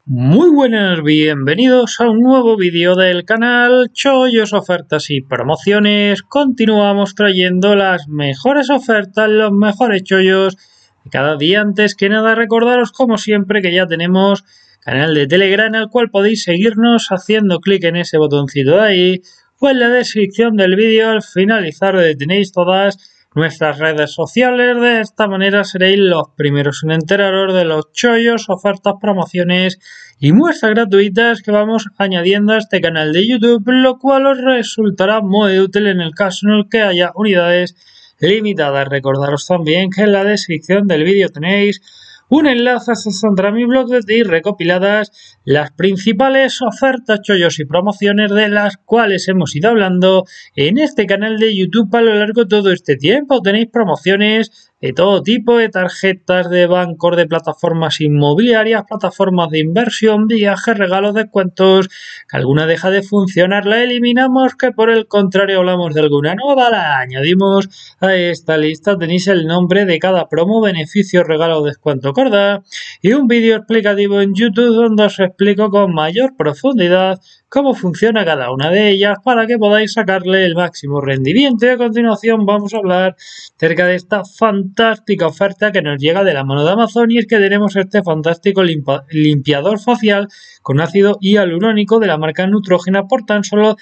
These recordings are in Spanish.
Muy buenas, bienvenidos a un nuevo vídeo del canal Chollos, Ofertas y Promociones. Continuamos trayendo las mejores ofertas, los mejores chollos de cada día. Antes que nada, recordaros como siempre que ya tenemos canal de Telegram al cual podéis seguirnos haciendo clic en ese botoncito de ahí o en la descripción del vídeo. Al finalizar tenéis todas nuestras redes sociales. De esta manera seréis los primeros en enteraros de los chollos, ofertas, promociones y muestras gratuitas que vamos añadiendo a este canal de YouTube, lo cual os resultará muy útil en el caso en el que haya unidades limitadas. Recordaros también que en la descripción del vídeo tenéis un enlace a mi blog donde tenéis recopiladas las principales ofertas, chollos y promociones de las cuales hemos ido hablando en este canal de YouTube a lo largo de todo este tiempo. Tenéis promociones de todo tipo, de tarjetas de bancos, de plataformas inmobiliarias, plataformas de inversión, viajes, regalos, descuentos, que alguna deja de funcionar, la eliminamos, que por el contrario hablamos de alguna nueva, la añadimos a esta lista. Tenéis el nombre de cada promo, beneficio, regalo o descuento acordado y un vídeo explicativo en YouTube donde os explico con mayor profundidad cómo funciona cada una de ellas para que podáis sacarle el máximo rendimiento. Y a continuación vamos a hablar acerca de esta fantástica oferta que nos llega de la mano de Amazon, y es que tenemos este fantástico limpiador facial con ácido hialurónico de la marca Neutrogena por tan solo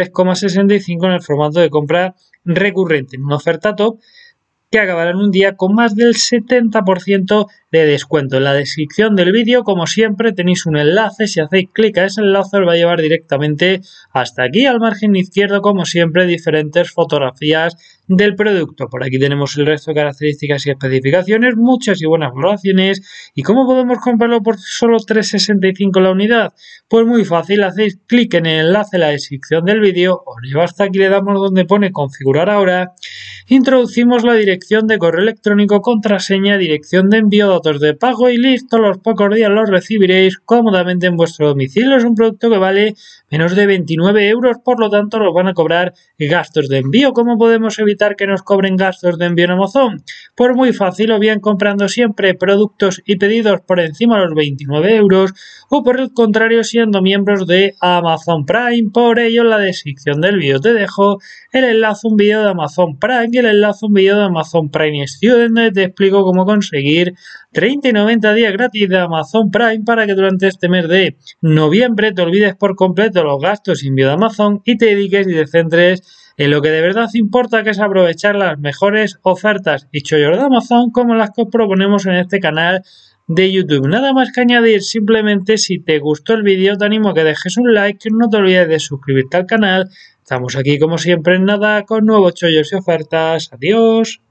3,65 en el formato de compra recurrente, en una oferta top que acabará en un día con más del 70% de descuento. En la descripción del vídeo, como siempre, tenéis un enlace. Si hacéis clic a ese enlace os va a llevar directamente hasta aquí. Al margen izquierdo, como siempre, diferentes fotografías del producto. Por aquí tenemos el resto de características y especificaciones, muchas y buenas valoraciones. ¿Y cómo podemos comprarlo por solo 3,65 la unidad? Pues muy fácil, hacéis clic en el enlace en la descripción del vídeo, os lleva hasta aquí, le damos donde pone configurar ahora, introducimos la dirección de correo electrónico, contraseña, dirección de envío, datos de pago y listo. Los pocos días los recibiréis cómodamente en vuestro domicilio. Es un producto que vale menos de 29 euros, por lo tanto nos van a cobrar gastos de envío. ¿Cómo podemos evitar que nos cobren gastos de envío en Amazon? Pues muy fácil, o bien comprando siempre productos y pedidos por encima de los 29 euros, o por el contrario siendo miembros de Amazon Prime. Por ello en la descripción del vídeo te dejo el enlace a un vídeo de Amazon Prime y el enlace a un vídeo de Amazon Prime Student donde te explico cómo conseguir 30 y 90 días gratis de Amazon Prime para que durante este mes de noviembre te olvides por completo los gastos y envío de Amazon y te dediques y te centres en lo que de verdad importa, que es aprovechar las mejores ofertas y chollos de Amazon como las que os proponemos en este canal de YouTube. Nada más que añadir, simplemente si te gustó el vídeo te animo a que dejes un like, que no te olvides de suscribirte al canal. Estamos aquí como siempre en nada con nuevos chollos y ofertas. Adiós.